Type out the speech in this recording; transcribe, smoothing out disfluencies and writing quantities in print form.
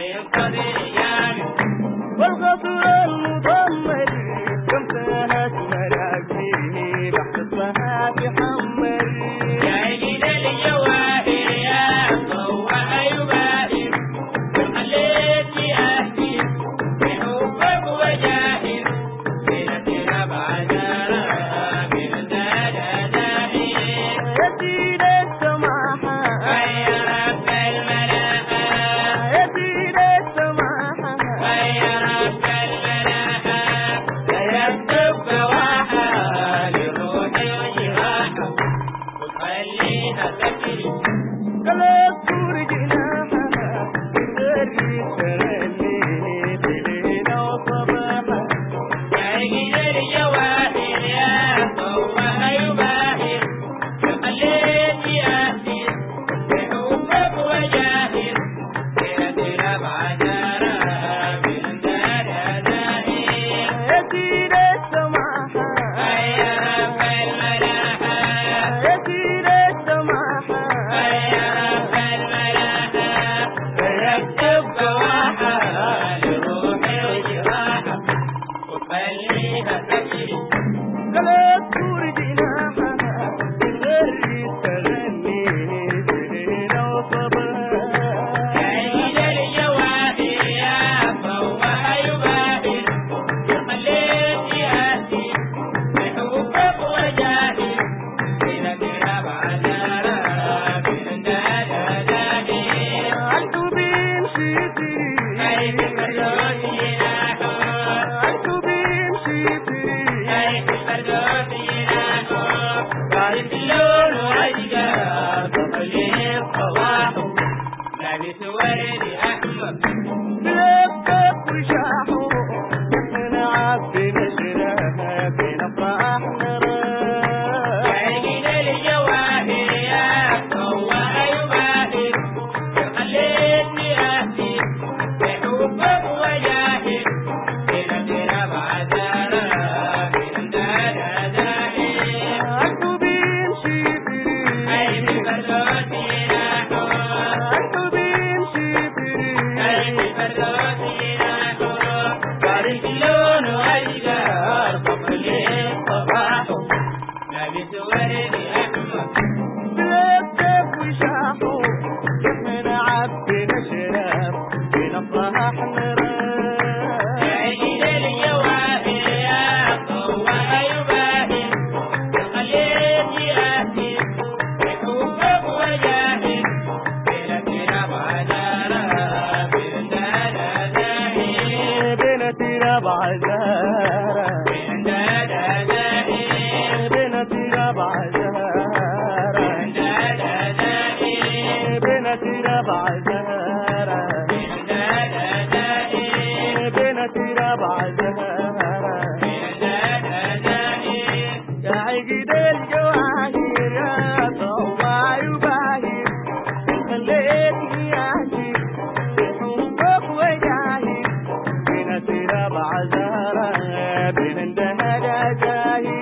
والقصر المضمر كم سنة مراكبه بحث الصحة حمر يا عيد الجواهر يا ضوء يباهر خليتني أهدي بحبك وجاهر بنت ربع دارها من دادائي يا سيد السماحة يا رب الملاحة يا سيد السماحة يا رب الملاحة لا يكتب فواحة لروحي وجراحة وخليها تجري قلب صور جناحها تغري تغني بليلة وصباحا يا عيد الجواهر يا ضوء يباهر خليتني أهدي بحبك وجاهر بنت ربع دارها من دادائي يا سيد السماحة يا رب الملاحة يا سيد السماحة يا رب الملاحة لا يكتب فواحة لروحي وجراحة وخليها تجري قلب صور جناحها تغري تغني بليلة وصباحا يا عيد الجواهر يا ضوء يباهر خليتني أهدي بحبك وجاهر بنت ربع دارها من دادائي أنتو بيمشي كيف تري الفردوس يناحو أنتو بيمشي تري كيف الفردوس يناحو طارت اللون وأشقى طفلي الصباح لابس ورد أحمر بلبك وشاحو نحن عبي نشرها بين أفراح نراح يا عيد الجواهر يا ضوء يباهر خليتني أهدي بحبك وجاهر بنت ربع دارها من دادائي أنتو بيمشي كيف تري الفردوس يناحو أنتو بيمشي تري كيف الفردوس يناحو طارت اللون وأشقى طفلي الصباح لابس ورد أحمر بلبك وشاحو نحن عبي نشرب بين أفراح نراح يا عيد الجواهر يا ضوء يباهر خليتني أهدي بحبك وجاهر بنت ربع دارها من دادائي بنت ربع زهرة من دادائي بنت ربع زهرة من دادائي بنت ربع زهرة من دادائي بنت ربع زهرة من دادائي يا عقد الجواهر يا ضوء يباهر خليتني أهدي بحبك وجاهر بنت ربع زهرة بين الدهر زاهر